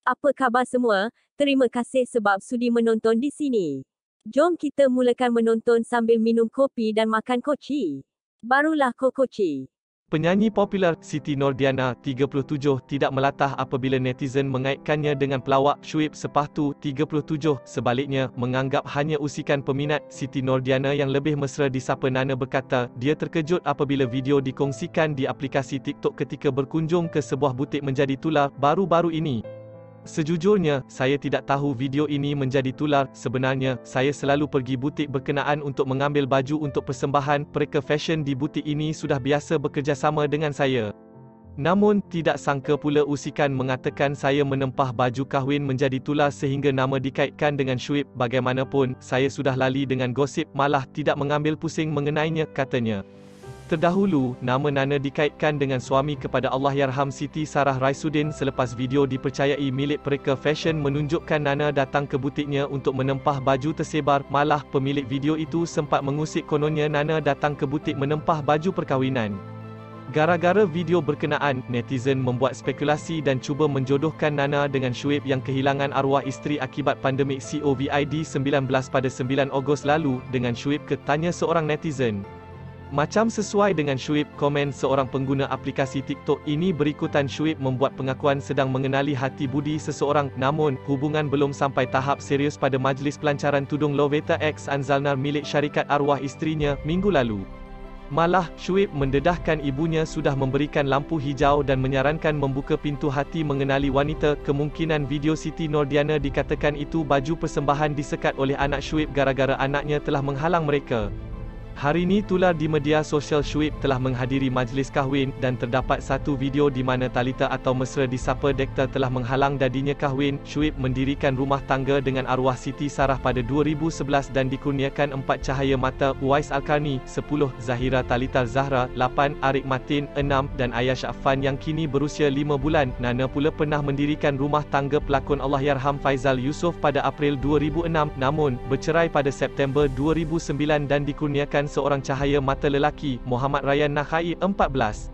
Apa khabar semua? Terima kasih sebab sudi menonton di sini. Jom kita mulakan menonton sambil minum kopi dan makan koci. Barulah kokoci. Penyanyi popular Siti Nurdiana, 37, tidak melatah apabila netizen mengaitkannya dengan pelawak Shuib Sepahtu, 37. Sebaliknya, menganggap hanya usikan peminat. Siti Nurdiana yang lebih mesra disapa Nana berkata, dia terkejut apabila video dikongsikan di aplikasi TikTok ketika berkunjung ke sebuah butik menjadi tular baru-baru ini. Sejujurnya, saya tidak tahu video ini menjadi tular. Sebenarnya, saya selalu pergi butik berkenaan untuk mengambil baju untuk persembahan. Pereka fashion di butik ini sudah biasa bekerjasama dengan saya. Namun, tidak sangka pula usikan mengatakan saya menempah baju kahwin menjadi tular sehingga nama dikaitkan dengan Shuib. Bagaimanapun, saya sudah lali dengan gosip, malah tidak mengambil pusing mengenainya, katanya. Terdahulu, nama Nana dikaitkan dengan suami kepada Allahyarham Siti Sarah Raisuddin selepas video dipercayai milik Pereka Fashion menunjukkan Nana datang ke butiknya untuk menempah baju tersebar. Malah, pemilik video itu sempat mengusik kononnya Nana datang ke butik menempah baju perkahwinan. Gara-gara video berkenaan, netizen membuat spekulasi dan cuba menjodohkan Nana dengan Shuib yang kehilangan arwah isteri akibat pandemik COVID-19 pada 9 Ogos lalu. Dengan Shuib ke? Tanya seorang netizen. Macam sesuai dengan Shuib, komen seorang pengguna aplikasi TikTok ini berikutan. Shuib membuat pengakuan sedang mengenali hati budi seseorang, namun, hubungan belum sampai tahap serius pada majlis pelancaran tudung Loveta X Anzalnar milik syarikat arwah isterinya, minggu lalu. Malah, Shuib mendedahkan ibunya sudah memberikan lampu hijau dan menyarankan membuka pintu hati mengenali wanita. Kemungkinan video Siti Nurdiana dikatakan itu baju persembahan disekat oleh anak Shuib gara-gara anaknya telah menghalang mereka. Hari ini tular di media sosial Shuib telah menghadiri majlis kahwin, dan terdapat satu video di mana Talita atau mesra disapa Dekta telah menghalang dadinya kahwin. Shuib mendirikan rumah tangga dengan arwah Siti Sarah pada 2011 dan dikurniakan 4 cahaya mata, Uwais Al-Qarni, 10, Zahira Talita Zahra, 8, Arik Matin, 6, dan Ayash Affan yang kini berusia 5 bulan. Nana pula pernah mendirikan rumah tangga pelakon Allahyarham Faizal Yusof pada April 2006, namun, bercerai pada September 2009 dan dikurniakan seorang cahaya mata lelaki, Muhammad Rayyan Nakhai, 14.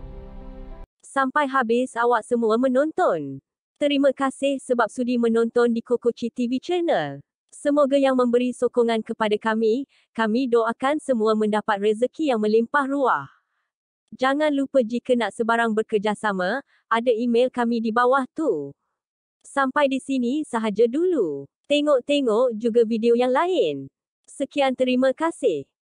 Sampai habis awak semua menonton. Terima kasih sebab sudi menonton di Kokoci TV Channel. Semoga yang memberi sokongan kepada kami doakan semua mendapat rezeki yang melimpah ruah. Jangan lupa jika nak sebarang bekerjasama, ada email kami di bawah tu. Sampai di sini sahaja dulu. Tengok-tengok juga video yang lain. Sekian, terima kasih.